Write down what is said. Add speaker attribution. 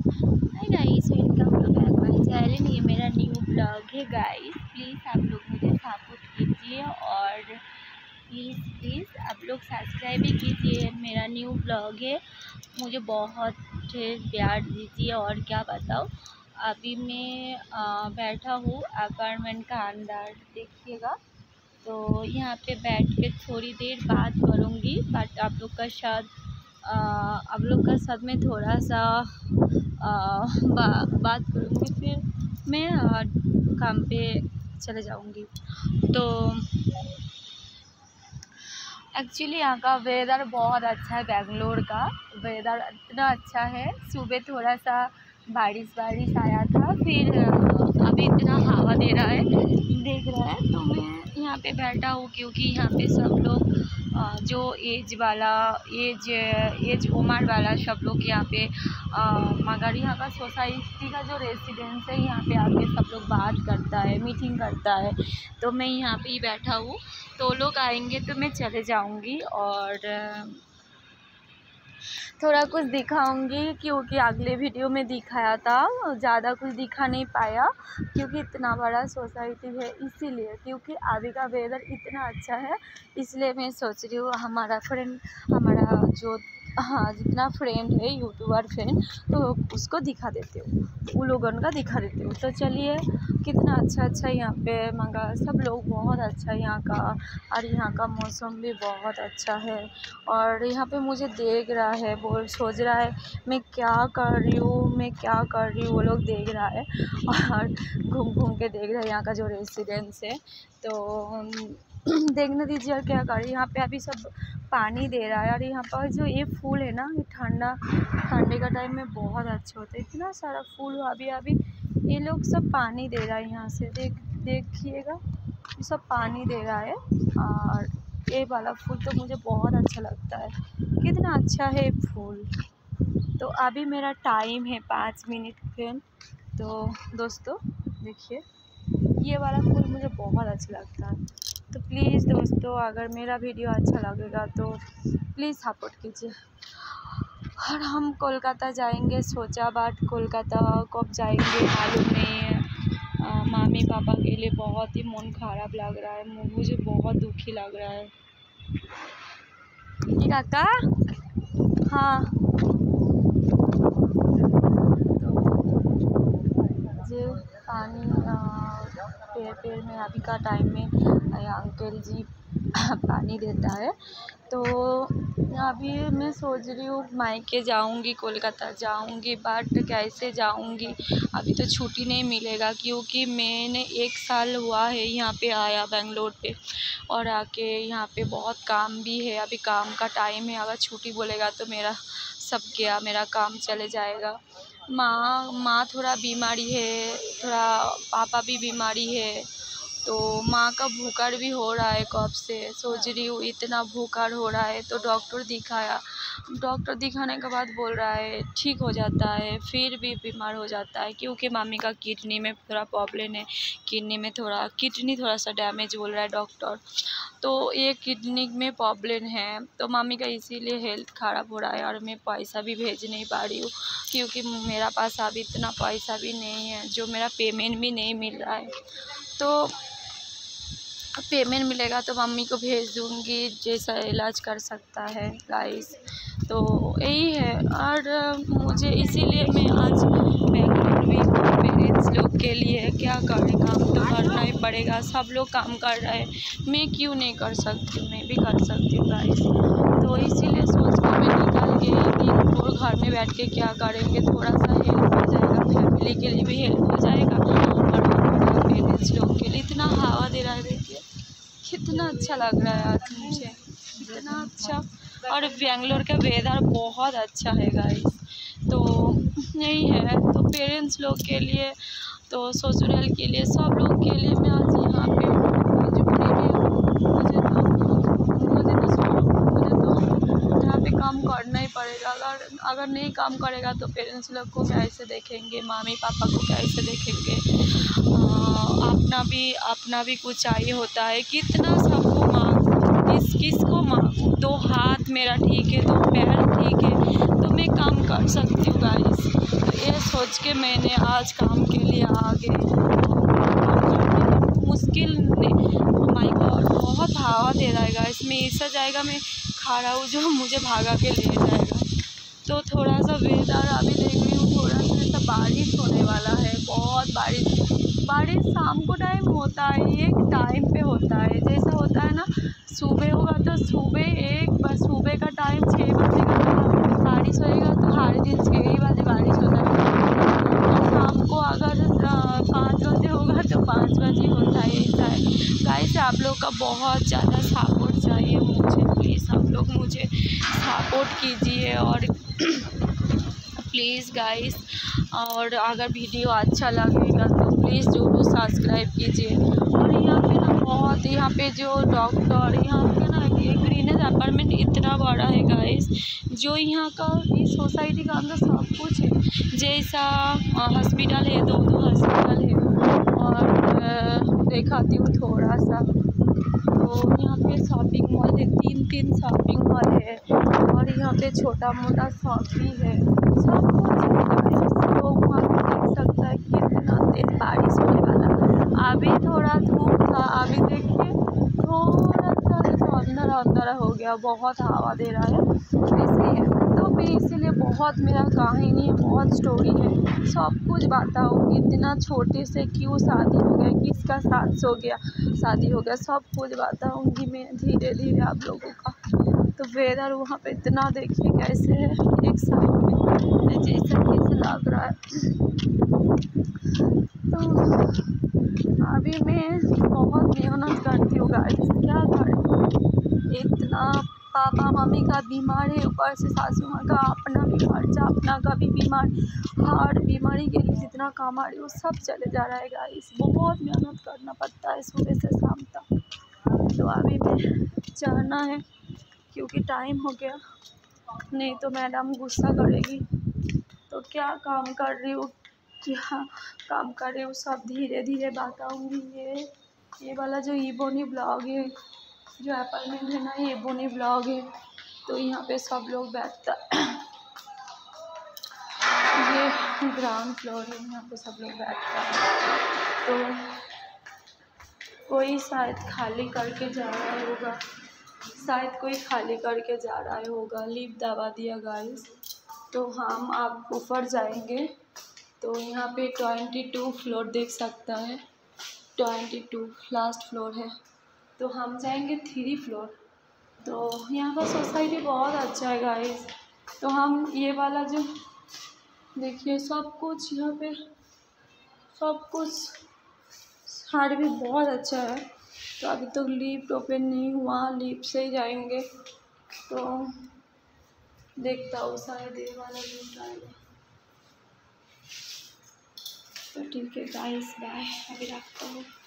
Speaker 1: Hi guys, welcome to back my channel. ये मेरा new blog है गाइस। प्लीज़ आप लोग मुझे सपोर्ट कीजिए और प्लीज़ आप लोग सब्सक्राइब भी कीजिए। मेरा न्यू ब्लॉग है, मुझे बहुत प्यार दीजिए। और क्या बताओ, अभी मैं बैठा हूँ अपार्टमेंट का अंदर, देखिएगा। तो यहाँ पे बैठ के थोड़ी देर बात करूँगी, बट आप लोग का साथ में थोड़ा सा बात करूँगी, फिर मैं काम पे चले जाऊँगी। तो एक्चुअली यहाँ का वेदर बहुत अच्छा है। बेंगलोर का वेदर इतना अच्छा है। सुबह थोड़ा सा बारिश आया था, फिर अभी इतना हवा दे रहा है, देख रहा है। तो मैं यहाँ पे बैठा हूँ क्योंकि यहाँ पे सब लोग जो एज उम्र वाला सब लोग यहाँ पे मगर यहाँ का सोसाइटी का जो रेसिडेंस है, यहाँ पे आके सब लोग बात करता है, मीटिंग करता है। तो मैं यहाँ पे ही बैठा हूँ। तो लोग आएंगे तो मैं चले जाऊँगी और थोड़ा कुछ दिखाऊंगी, क्योंकि अगले वीडियो में दिखाया था, ज़्यादा कुछ दिखा नहीं पाया क्योंकि इतना बड़ा सोसाइटी है। इसीलिए क्योंकि अभी का वेदर इतना अच्छा है, इसलिए मैं सोच रही हूँ हमारा जो जितना फ्रेंड है, यूट्यूबर फ्रेंड, तो उसको दिखा देती हूँ, उन लोगों का दिखा देती हूँ। तो चलिए, कितना अच्छा यहाँ पे मगर सब लोग बहुत अच्छा है यहाँ का, और यहाँ का मौसम भी बहुत अच्छा है। और यहाँ पे मुझे देख रहा है, सोच रहा है मैं क्या कर रही हूँ, वो लोग देख रहा है और घूम के देख रहा है यहाँ का जो रेसिडेंस है। तो देखने दीजिए और क्या करें। यहाँ पे अभी सब पानी दे रहा है, और यहाँ पर जो ये फूल है ना, ये ठंडे का टाइम में बहुत अच्छा होता है। इतना सारा फूल अभी ये लोग सब पानी दे रहा है। यहाँ से देखिएगा, ये सब पानी दे रहा है। और ये वाला फूल तो मुझे बहुत अच्छा लगता है, कितना अच्छा है फूल। तो अभी मेरा टाइम है 5 मिनट के। तो दोस्तों देखिए, ये वाला फूल मुझे बहुत अच्छा लगता है। तो प्लीज़ दोस्तों, अगर मेरा वीडियो अच्छा लगेगा तो प्लीज़ सपोर्ट कीजिए। और हम कोलकाता जाएंगे, सोचा बाट कोलकाता कब जाएंगे मालूम नहीं है। मम्मी पापा के लिए बहुत ही मन ख़राब लग रहा है, मुझे बहुत दुखी लग रहा है। काका, हाँ, तो पानी पेड़ में अभी का टाइम में अंकल जी पानी देता है। तो अभी मैं सोच रही हूँ मायके जाऊँगी, कोलकाता जाऊँगी, बट कैसे जाऊँगी, अभी तो छुट्टी नहीं मिलेगा क्योंकि मैंने 1 साल हुआ है यहाँ पे आया बेंगलोर पे। और आके यहाँ पे बहुत काम भी है, अभी काम का टाइम है। अगर छुट्टी बोलेगा तो मेरा काम चले जाएगा। माँ थोड़ा बीमारी है, थोड़ा पापा भी बीमारी है। तो माँ का बुखार भी हो रहा है कब से, सोच रही हूँ इतना बुखार हो रहा है। तो डॉक्टर दिखाने के बाद बोल रहा है ठीक हो जाता है, फिर भी बीमार हो जाता है क्योंकि मम्मी का किडनी में थोड़ा प्रॉब्लम है। किडनी थोड़ा सा डैमेज बोल रहा है डॉक्टर। तो ये किडनी में प्रॉब्लम है, तो मम्मी का इसीलिए हेल्थ ख़राब हो रहा है। और मैं पैसा भी भेज नहीं पा रही हूँ क्योंकि मेरा पास अभी इतना पैसा भी नहीं है, जो मेरा पेमेंट भी नहीं मिल रहा है। तो पेमेंट मिलेगा तो मम्मी को भेज दूँगी, जैसा इलाज कर सकता है गाइस। तो यही है। और मुझे इसीलिए मैं आज बेंगलोर भी पेरेंट्स लोग के लिए क्या करें, काम तो करना ही पड़ेगा। सब लोग काम कर रहे हैं, मैं क्यों नहीं कर सकती, मैं भी कर सकती हूँ गाइस। तो इसीलिए सोच कर मैं निकल गई कि और घर में बैठ के क्या करेंगे, थोड़ा सा हेल्प हो जाएगा, फैमिली के लिए भी हेल्प हो जाएगा और पेरेंट्स लोग के लिए। इतना हवा दे रहा है, देखिए कितना अच्छा लग रहा है आज मुझे, इतना अच्छा। और बेंगलोर का वेदर बहुत अच्छा है गाइस। तो यही है। तो पेरेंट्स लोग के लिए, तो ससुराल के लिए, सब लोग के लिए मैं आज यहाँ पे मजबूरी में मुझे तो यहाँ पे काम करना ही पड़ेगा। अगर नहीं काम करेगा तो पेरेंट्स लोग को कैसे देखेंगे, मम्मी पापा को कैसे देखेंगे। अपना भी कुछ चाहिए होता है। कितना सबको मांगूं, किसको मांगूं। 2 हाथ मेरा ठीक है, 2 पैर ठीक है, तो मैं काम कर सकती हूँ गाइस। तो ये सोच के मैंने आज काम के लिए आ गए। मुश्किल ने, माय गॉड, बहुत हवा दे रहा है गाइस। मैं ऐसा जाएगा मैं खड़ा हूँ जो मुझे भागा के ले जाएगा। तो थोड़ा सा वेदर अभी देख रही हूँ, थोड़ा सा ऐसा बारिश होने वाला है, बहुत बारिश शाम को टाइम होता है, एक टाइम पे होता है। जैसा होता है ना, सुबह होगा तो सुबह का टाइम 6 बजे का बारिश होएगा, तो हर दिन 6 ही बजे बारिश होता है। और शाम को अगर 5 बजे होगा तो 5 बजे होता है। ऐसा है गाइस। आप लोग का बहुत ज़्यादा सपोर्ट चाहिए मुझे, प्लीज़ आप लोग मुझे सपोर्ट कीजिए। और प्लीज़ गाइस, और अगर वीडियो अच्छा लगेगा तो प्लीज़ ज़रूर सब्सक्राइब कीजिए। और यहाँ पे जो डॉक्टर, यहाँ पे ना ये ग्रीनेज अपार्टमेंट इतना बड़ा है गाइस, जो यहाँ का इस सोसाइटी का अंदर सब कुछ है। जैसा हॉस्पिटल है, 2 हॉस्पिटल है। और दिखाती हूँ थोड़ा सा, तो यहाँ पे शॉपिंग मॉल है, 3 शॉपिंग मॉल है। और यहाँ पे छोटा मोटा शॉप भी है, सब कुछ है। तो वहाँ पे देख सकता है कितना तेज बारिश होने वाला। अभी थोड़ा धूप था, अभी देखिए थोड़ा सा अंदर हो गया, बहुत हवा दे रहा है इसलिए। तो मैं इसीलिए बहुत, मेरा कहानी है, बहुत स्टोरी है, सब कुछ बताऊँगी। इतना छोटे से क्यों शादी हो गया, किसका साथ शादी हो गया, सब कुछ बताऊँगी मैं धीरे धीरे आप लोगों का। तो वेदर वहाँ पे इतना देखिए कैसे है, एक साइड में जैसा कैसे लग रहा है। तो अभी मैं बहुत मेहनत करती हूँ गाइस, क्या करें। इतना पापा मम्मी का बीमार है, ऊपर से सासू माँ का अपना भी खर्चा, अपना का भी बीमार, हार्ट बीमारी के लिए जितना कमा रही वो सब चले जा रहा है गाइस। बहुत मेहनत करना पड़ता है सुबह से शाम तक। तो अभी मैं जाना है क्योंकि टाइम हो गया, नहीं तो मैडम गुस्सा करेगी। तो क्या काम कर रही हूँ, क्या काम कर रही हूँ, सब धीरे धीरे बताऊँगी। ये वाला जो इबोनी ब्लॉग है, जो अपार्टमेंट है ना, ये इबोनी ब्लॉग है। तो यहाँ पे सब लोग बैठता, ये ग्राउंड फ्लोर है, यहाँ पे सब लोग बैठता है। तो कोई शायद खाली करके जा रहा होगा, लिफ्ट दबा दिया गाइस। तो हम आप ऊपर जाएंगे तो यहाँ पे 22 फ्लोर देख सकता है, 22 लास्ट फ्लोर है। तो हम जाएंगे 3 फ्लोर। तो यहाँ का सोसाइटी बहुत अच्छा है गाइस। तो हम ये वाला जो देखिए सब कुछ यहाँ पे, सब कुछ हार्ड भी बहुत अच्छा है। तो अभी तो लिफ्ट ओपन नहीं हुआ, लिफ्ट से ही जाएंगे। तो देखता हूँ शायद ये वाला लिफ्ट आएगा। तो ठीक है गाइस, बाय, अभी रखता हूँ।